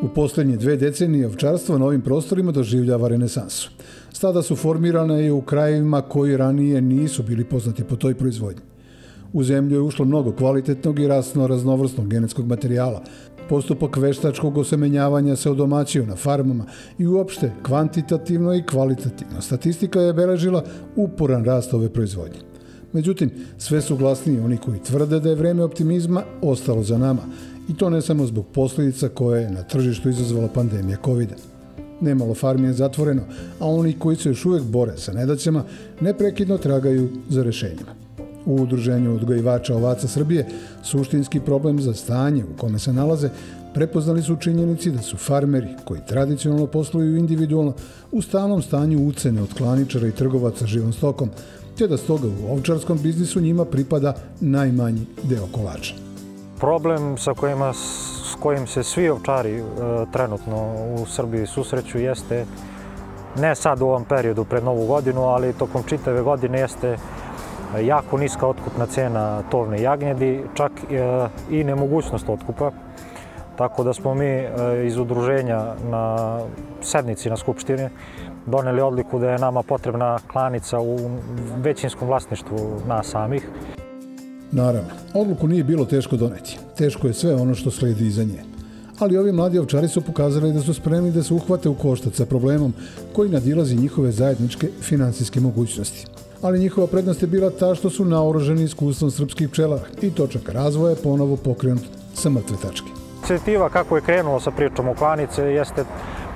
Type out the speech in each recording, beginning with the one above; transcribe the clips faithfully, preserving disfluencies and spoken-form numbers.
U posljednje dve decenije ovčarstvo na ovim prostorima doživljava renesansu. Stada su formirane i u krajevima koji ranije nisu bili poznati po toj proizvodnji. U zemlju je ušlo mnogo kvalitetnog i rasno raznovrsnog genetskog materijala. Postupak veštačkog osemenjavanja se odomaćio na farmama i uopšte kvantitativno i kvalitativno. Statistika je beležila uporan rast ove proizvodnje. Međutim, sve su glasniji oni koji tvrde da je vreme optimizma ostalo za nama. I to ne samo zbog posljedica koje je na tržištu izazvala pandemija kovida. Nemalo farmi je zatvoreno, a oni koji se još uvijek bore sa nedaćama neprekidno tragaju za rešenjima. U Udruženju odgajivača ovaca Srbije suštinski problem za stanje u kome se nalaze prepoznali su činjenici da su farmeri koji tradicionalno posluju individualno u stalnom stanju ucene od klaničara i trgovaca živom stokom, te da stoga u ovčarskom biznisu njima pripada najmanji deo kolača. Problem sa kojima, s kojim se svi ovčari e, trenutno u Srbiji susreću jeste, ne sad u ovom periodu pred Novu godinu, ali tokom čitave godine jeste jako niska otkupna cena tovne jagnjedi, čak e, i nemogućnost otkupa. Tako da smo mi e, iz udruženja na sednici na Skupštini doneli odluku da je nama potrebna klanica u većinskom vlasništvu nas samih. Naravno, odluku nije bilo teško doneti. Teško je sve ono što sledi iza nje. Ali ovi mladi ovčari su pokazali da su spremni da se uhvate u koštac sa problemom koji nadilazi njihove zajedničke finansijske mogućnosti. Ali njihova prednost je bila ta što su naoruženi iskustvom srpskih pčelara i točak razvoja je ponovo pokrenut sa mrtve tačke. Inicijativa kako je krenulo sa pričom o klanice jeste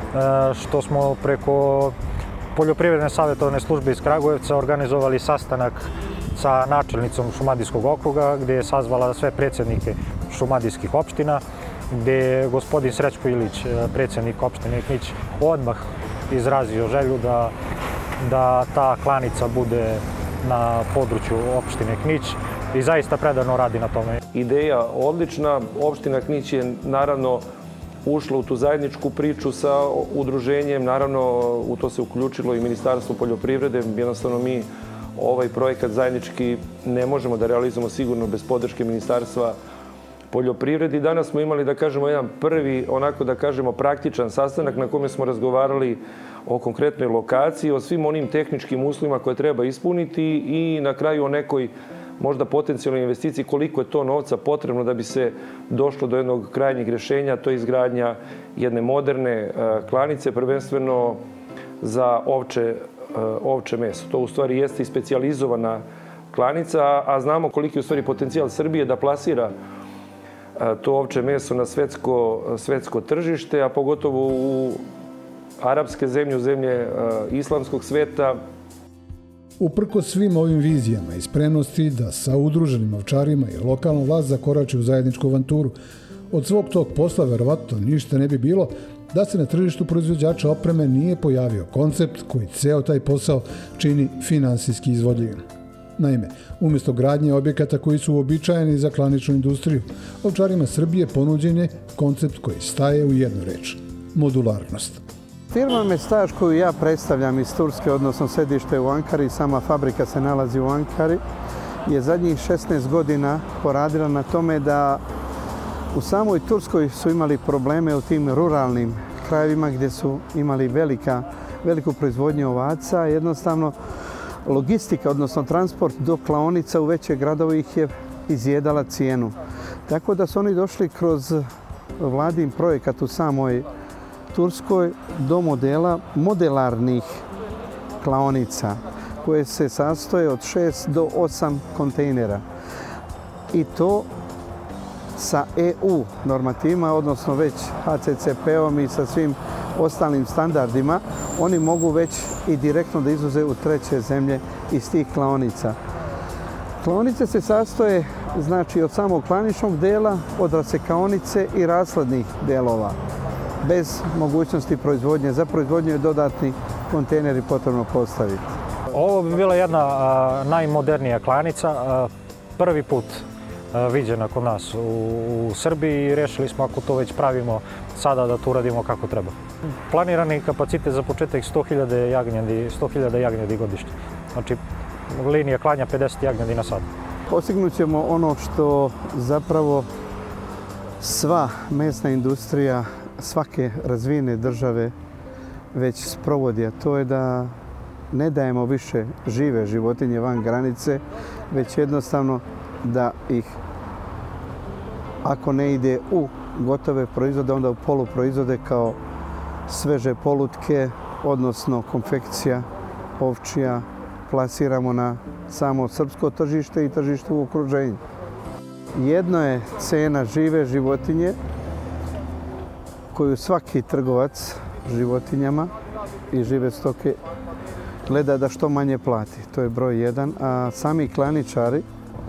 što smo preko Poljoprivredne savjetovne službe iz Kragujevca organizovali sastanak sa načelnicom Šumadijskog okruga, gdje je sazvala sve predsjednike šumadijskih opština, gdje je gospodin Srećko Ilić, predsjednik opštine Knić, odmah izrazio želju da, da ta klanica bude na području opštine Knić i zaista predano radi na tome. Ideja odlična. Opština Knić je naravno ušla u tu zajedničku priču sa udruženjem. Naravno, u to se uključilo i Ministarstvo poljoprivrede. Jednostavno mi ovaj projekat zajednički ne možemo da realizujemo sigurno bez podrške Ministarstva poljoprivrede. Danas smo imali, da kažemo, jedan prvi, onako da kažemo, praktičan sastanak na kome smo razgovarali o konkretnoj lokaciji, o svim onim tehničkim uslovima koje treba ispuniti i na kraju o nekoj možda potencijalnoj investiciji, koliko je to novca potrebno da bi se došlo do jednog krajnjeg rješenja, to je izgradnja jedne moderne klanice, prvenstveno za ovče, ovče meso. To u stvari jeste i specijalizovana klanica, a znamo koliki je u stvari potencijal Srbije da plasira to ovče meso na svetsko, svetsko tržište, a pogotovo u arapske zemlje, u zemlje islamskog sveta. Uprko svim ovim vizijama i spremnosti da sa udruženim ovčarima i lokalna vlast zakorači u zajedničku avanturu, od svog tog posla verovatno ništa ne bi bilo da se na tržištu proizvođača opreme nije pojavio koncept koji ceo taj posao čini finansijski izvodljivim. Naime, umjesto gradnje objekata koji su uobičajeni za klaničnu industriju, ovčarima Srbije ponuđen je koncept koji staje u jednu reč – modularnost. Firma Mestaž koju ja predstavljam iz Turske, odnosno sedište u Ankari, sama fabrika se nalazi u Ankari, je zadnjih šesnaest godina poradila na tome da u samoj Turskoj su imali probleme u tim ruralnim krajevima gdje su imali velika, veliku proizvodnju ovaca. Jednostavno, logistika, odnosno transport do klaonica u veće gradove ih je izjedala cijenu. Tako da su oni došli kroz vladin projekat u samoj Turskoj do modela modelarnih klaonica koje se sastoje od šest do osam kontejnera. I to sa E U normativima, odnosno već H C C P-om i sa svim ostalim standardima, oni mogu već i direktno da izvoze u treće zemlje iz tih klaonica. Klaonice se sastoje znači od samog klaničnog dela, od rasekaonice i rasladnih delova, bez mogućnosti proizvodnje. Za proizvodnju je dodatni kontejneri potrebno postaviti. Ovo bi bila jedna a, najmodernija klanica, a, prvi put a, viđena kod nas u, u Srbiji i rešili smo ako to već pravimo sada da to uradimo kako treba. Planirani kapacitet za početak sto hiljada jagnjadi, sto hiljada jagnjadi godišnje. Znači linija klanja pedeset jagnjadi na sad. Postignut ćemo ono što zapravo sva mesna industrija svake razvijene države već sprovodi, a to je da ne dajemo više žive životinje van granice, već jednostavno da ih, ako ne ide u gotove proizvode, onda u poluproizvode kao sveže polutke, odnosno konfekcija ovčija, plasiramo na samo srpsko tržište i tržište u okruženju. Jedno je cena žive životinje koju svaki trgovac životinjama i žive stoke gleda da što manje plati. To je broj jedan. A sami klaničari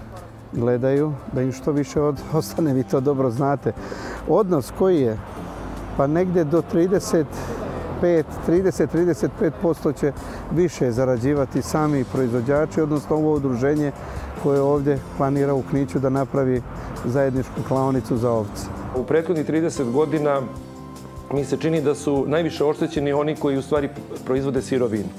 gledaju da im što više ostane, vi to dobro znate. Odnos koji je, pa negde do trideset pet, trideset do trideset pet posto će više zarađivati sami proizvođači, odnosno ovo udruženje koje ovdje planira u Kniću da napravi zajedničku klaonicu za ovce. U prethodnih trideset godina mi se čini da su najviše oštećeni oni koji u stvari proizvode sirovinu.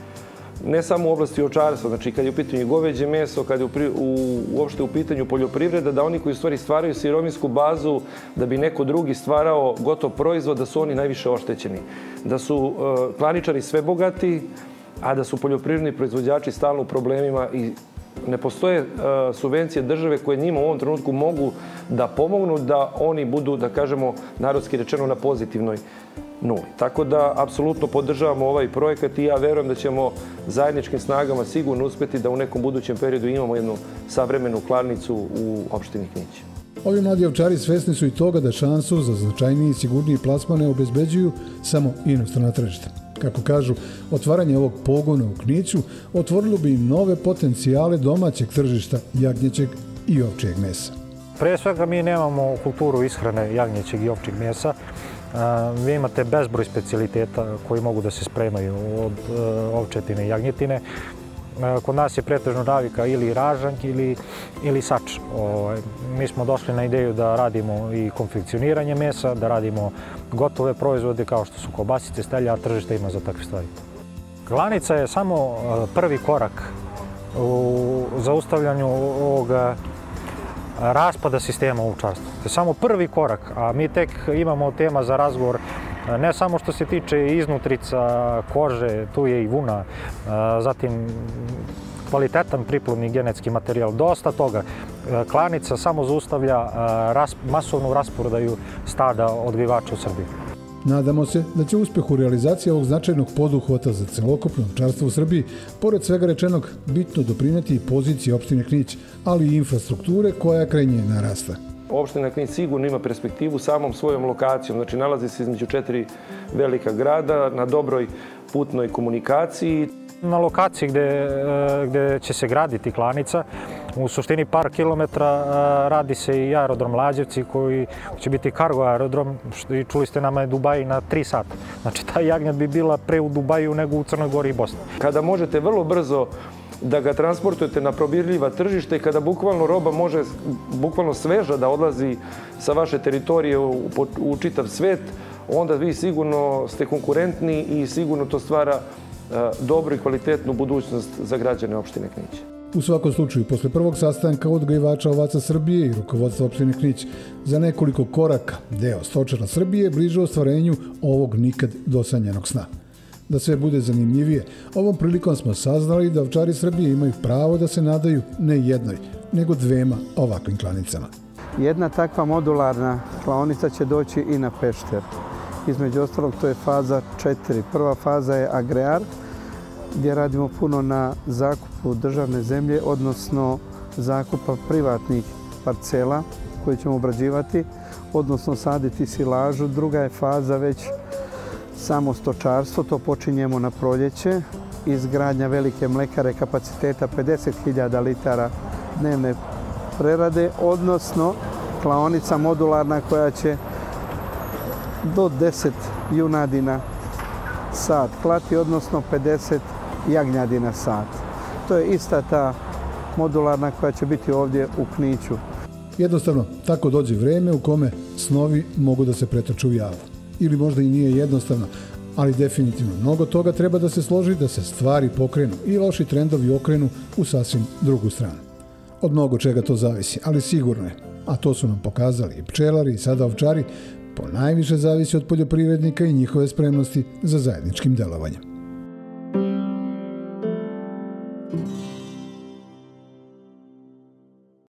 Ne samo u oblasti ovčarstva, znači kad je u pitanju goveđe meso, kad je u, u, uopšte u pitanju poljoprivreda, da oni koji u stvari stvaraju sirovinsku bazu da bi neko drugi stvarao gotov proizvod, da su oni najviše oštećeni. Da su uh, klaničari sve bogati, a da su poljoprivredni proizvođači stalno u problemima i ne postoje uh, subvencije države koje njima u ovom trenutku mogu da pomognu da oni budu, da kažemo, narodski rečeno na pozitivnoj nuli. Tako da, apsolutno podržavamo ovaj projekat i ja verujem da ćemo zajedničkim snagama sigurno uspjeti da u nekom budućem periodu imamo jednu savremenu klarnicu u opštini Knić. Ovi mladi ovčari svesni su i toga da šansu za značajniji i sigurniji plasman ne obezbeđuju samo inostrana tržišta. Kako kažu, otvaranje ovog pogona u Kniću otvorilo bi im nove potencijale domaćeg tržišta jagnjećeg i ovčijeg mesa. Pre svega mi nemamo kulturu ishrane jagnjećeg i ovčjeg mesa. Vi imate bezbroj specijaliteta koji mogu da se spremaju od ovčetine i jagnjetine. Kod nas je pretežno navika ili ražanj ili, ili sač. Mi smo došli na ideju da radimo i konfekcioniranje mesa, da radimo gotove proizvode kao što su kobasice, stelja, a tržište ima za takve stvari. Klanica je samo prvi korak u zaustavljanju ovoga raspada sistema ovčarstva. To je samo prvi korak, a mi tek imamo tema za razgovor ne samo što se tiče iznutrica, kože, tu je i vuna, zatim kvalitetan priplodni genetski materijal, dosta toga. Klanica samo zaustavlja masovnu rasprodaju stada odgajivača u Srbiji. Nadamo se da će uspjeh u realizaciji ovog značajnog poduhvata za celokupno ovčarstvo u Srbiji, pored svega rečenog, bitno doprineti i poziciji opštine Knić, ali i infrastrukture koja kraj nje narasta. Opština Knić sigurno ima perspektivu samom svojom lokacijom, znači nalazi se između četiri velika grada na dobroj putnoj komunikaciji. Na lokaciji gde, gde će se graditi klanica, u suštini par kilometra radi se i aerodrom Lađevci koji će biti kargo aerodrom, i čuli ste nama je Dubai na tri sata. Znači ta jagnjad bi bila pre u Dubaju nego u Crnoj Gori i Bosni. Kada možete vrlo brzo da ga transportujete na probirljiva tržište i kada bukvalno roba može bukvalno sveža da odlazi sa vaše teritorije u, u čitav svet, onda vi sigurno ste konkurentni i sigurno to stvara dobru i kvalitetnu budućnost za građane opštine Knić. U svakom slučaju, posle prvog sastanka odgajivača ovaca Srbije i rukovodstva opštine Knić, za nekoliko koraka deo stočara Srbije bliže ostvarenju ovog nikad dosanjanog sna. Da sve bude zanimljivije, ovom prilikom smo saznali da ovčari Srbije imaju pravo da se nadaju ne jednoj, nego dvema ovakvim klanicama. Jedna takva modularna klaonica će doći i na Pešter. Između ostalog, to je faza četiri. Prva faza je agrear, gdje radimo puno na zakupu državne zemlje, odnosno zakupa privatnih parcela koje ćemo obrađivati, odnosno saditi silažu. Druga je faza već samo stočarstvo, to počinjemo na proljeće. Izgradnja velike mlekare kapaciteta pedeset hiljada litara dnevne prerade, odnosno klaonica modularna koja će do deset junadi na sat klati, odnosno pedeset jagnjadi na sat. To je ista ta modularna koja će biti ovdje u Kniću. Jednostavno, tako dođe vreme u kome snovi mogu da se pretoče u javu. Ili možda i nije jednostavno, ali definitivno mnogo toga treba da se složi da se stvari pokrenu i loši trendovi okrenu u sasvim drugu stranu. Od mnogo čega to zavisi, ali sigurno je, a to su nam pokazali i pčelari i sada ovčari, ponajviše zavisi od poljoprivrednika i njihove spremnosti za zajedničkim delovanjem.